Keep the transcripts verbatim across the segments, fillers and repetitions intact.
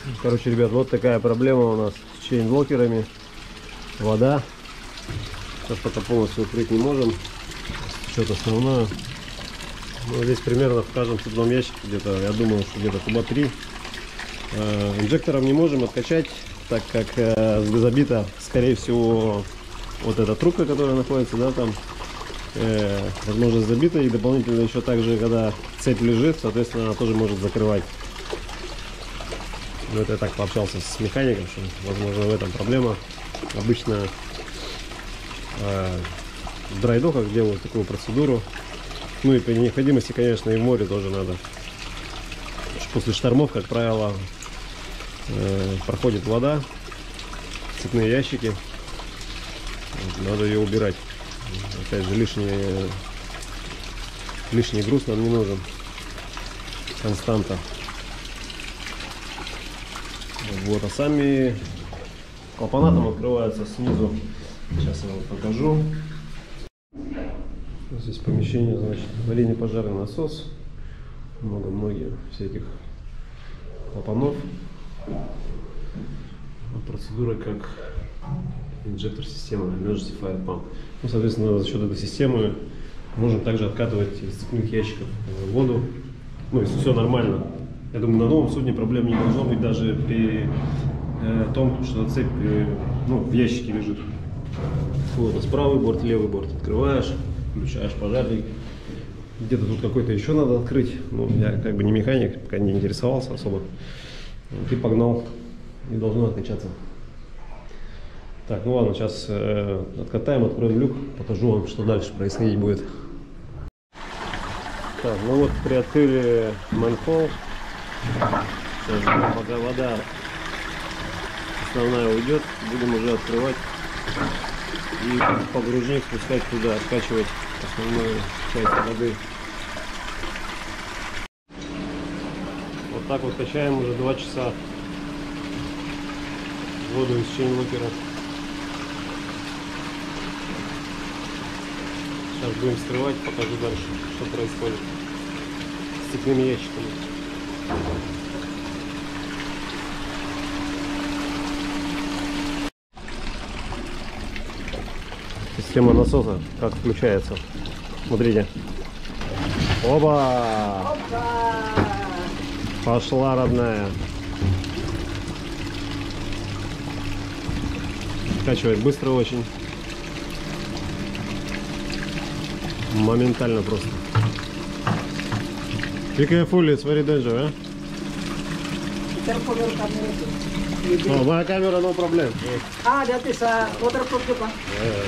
Короче, ребят, вот такая проблема у нас с чейнблокерами. Вода. Сейчас пока полностью укрыть не можем. Что-то основное. Ну, здесь примерно в каждом цепном ящике где-то, я думаю, что где-то куба три. Э, инжектором не можем откачать, так как э, забита, скорее всего, вот эта трубка, которая находится, да, там, э, возможно, забита. И дополнительно еще также, когда цепь лежит, соответственно, она тоже может закрывать. Ну, это я так пообщался с механиком, что, возможно, в этом проблема. Обычно э, в драйдоках делают такую процедуру. Ну и при необходимости, конечно, и в море тоже надо. После штормов, как правило, э, проходит вода, цепные ящики. Вот, надо ее убирать. Опять же, лишний, лишний груз нам не нужен. Константа. Вот, а сами клапана там открываются снизу. Сейчас я вам покажу. Здесь помещение, значит, аварийный пожарный насос. Много-многие всяких клапанов. Процедура как инжектор системы Emergency Fire Pump. Ну, соответственно, за счет этой системы можем также откатывать из цепных ящиков воду. Ну, если все нормально. Я думаю, на новом судне проблем не должно быть даже при э, том, что цепь э, ну, в ящике лежит. Вот, правый борт, левый борт открываешь, включаешь пожарник. Где-то тут какой-то еще надо открыть. Ну, я как бы не механик, пока не интересовался особо. Вот, и погнал. И должно откачаться. Так, ну ладно, сейчас э, откатаем, откроем люк, покажу вам, что дальше происходить будет. Так, ну вот приоткрыли манхол. Сейчас ждем, пока вода основная уйдет, будем уже открывать и погружник спускать туда, откачивать основную часть воды. Вот так вот качаем уже два часа воду из чейнблокера. Сейчас будем вскрывать, покажу дальше, что происходит с цепными ящиками. Система насоса как включается. Смотрите. Оба! Опа! Пошла, родная. Откачивает быстро очень. Моментально просто. Be careful, it's very dangerous, eh? Oh, my camera, no problem. Ah, that is a waterproof too, huh? Yeah.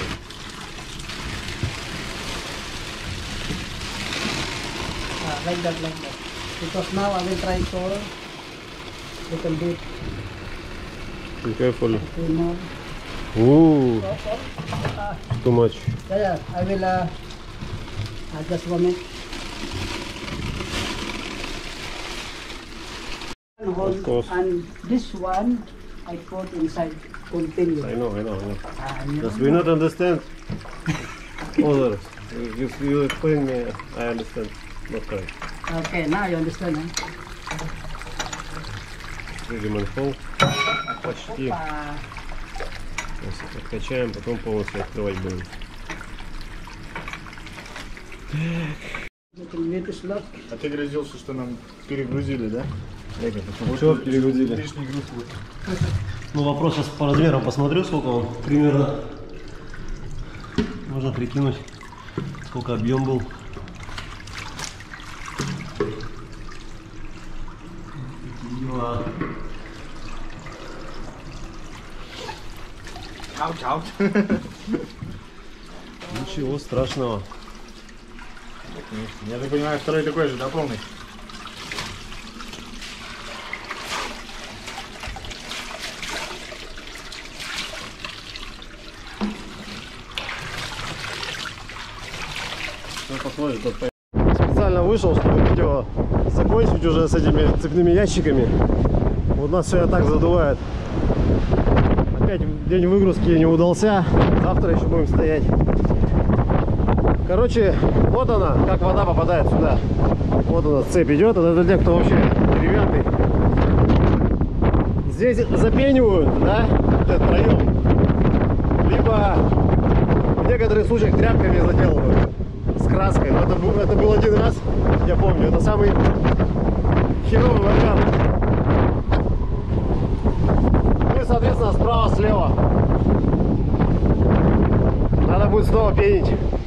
Ah, like that, like that. Because now I will try to little bit. Be careful. Okay, more. Ooh, So, so, uh, too much. yeah, yeah, I will uh, uh, just one minute. Of course. And this one I put inside container. I know, I know, I know. Ah, you Because know? we not understand others. You, you explain me, I understand. Not correct. Okay, now you understand, huh? Видим манхол. Почти. Опа. Сейчас откачаем, потом полностью открывать будем. Little bit is left. А ты грозился, что нам перегрузили, да? Что перегрузили? Лишний груз будет. Ну, вопрос сейчас по размерам посмотрю, сколько он примерно. Можно прикинуть, сколько объем был. Чау-чау. Ничего страшного. Я так понимаю, второй такой же, да, полный? Специально вышел, чтобы видео закончить уже с этими цепными ящиками. Вот нас все так задувает. Опять день выгрузки не удался. Завтра еще будем стоять. Короче, вот она, как вода попадает сюда. Вот она, цепь идет. Это для тех, кто вообще деревянный. здесь запенивают, да, этот проем, либо в некоторых случаях тряпками заделывают с краской. Но это, был- это был один раз, я помню, это самый херовый вариант. Ну и, соответственно, справа, слева. Надо будет снова пенить.